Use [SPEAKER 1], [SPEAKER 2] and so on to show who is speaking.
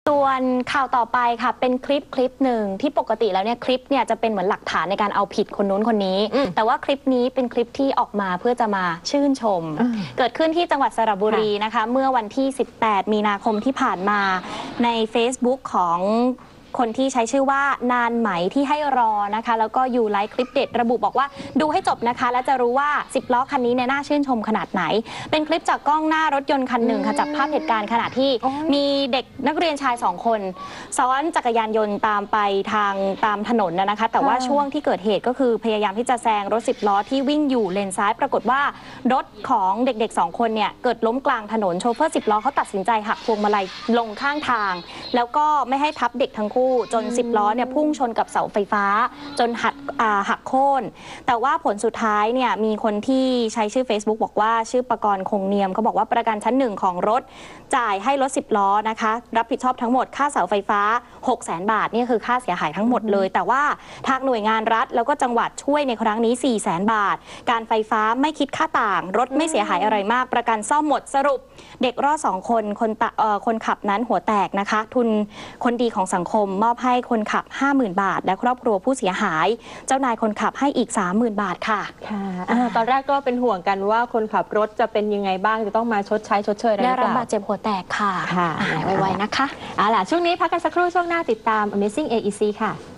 [SPEAKER 1] ส่วนข่าวต่อไปค่ะเป็นคลิปหนึ่งที่ปกติแล้วเนี่ยคลิปเนี่ยจะเป็นเหมือนหลักฐานในการเอาผิดคนนู้นคนนี้แต่ว่าคลิปนี้เป็นคลิปที่ออกมาเพื่อจะมาชื่นชมเกิดขึ้นที่จังหวัดสระบุรีนะคะเมื่อวันที่ 18 มีนาคมที่ผ่านมาใน Facebook ของคนที่ใช้ชื่อว่านานไหมที่ให้รอนะคะแล้วก็อยู่ไลฟ์คลิปเด็ดระบุบอกว่าดูให้จบนะคะแล้วจะรู้ว่า10ล้อคันนี้เนี่ยน่าชื่นชมขนาดไหนเป็นคลิปจากกล้องหน้ารถยนต์คันหนึ่งค่ะจับภาพเหตุการณ์ขณะที่มีเด็กนักเรียนชาย2คนซ้อนจักรยานยนต์ตามไปตามถนนนะคะแต่ว่าช่วงที่เกิดเหตุก็คือพยายามที่จะแซงรถ10ล้อที่วิ่งอยู่เลนซ้ายปรากฏว่ารถของเด็กๆ2คนเนี่ยเกิดล้มกลางถนนโชเฟอร์10ล้อเขาตัดสินใจหักพวงมาลัยลงข้างทางแล้วก็ไม่ให้ทับเด็กทั้งคู่จน10ล้อเนี่ยพุ่งชนกับเสาไฟฟ้าจนหักโค่นแต่ว่าผลสุดท้ายเนี่ยมีคนที่ใช้ชื่อ Facebook บอกว่าชื่อประกรณ์คงเนียมเขาบอกว่าประกันชั้น1ของรถจ่ายให้รถ10ล้อนะคะรับผิดชอบทั้งหมดค่าเสาไฟฟ้า 600,000 บาทนี่คือค่าเสียหายทั้งหมดเลยแต่ว่าทางหน่วยงานรัฐแล้วก็จังหวัดช่วยในครั้งนี้ 400,000 บาทการไฟฟ้าไม่คิดค่าต่างรถไม่เสียหายอะไรมากประกันซ่อมหมดสรุปเด็กรอด2คนคนขับนั้นหัวแตกนะคะทุนคนดีของสังคมมอบให้คนขับ 50,000 บาทและครอบครัวผู้เสียหายเจ้านายคนขับให้อีก 30,000 บาทค่ะ
[SPEAKER 2] ตอนแรกก็เป็นห่วงกันว่าคนขับรถจะเป็นยังไงบ้างจะต้องมาชดเชยอะไรหรือเปล่า
[SPEAKER 1] ได้รับบาดเจ็บหัวแตกค่ะไวๆนะคะ
[SPEAKER 2] ช่วงนี้พักกันสักครู่ช่วงหน้าติดตาม Amazing AEC ค่ะ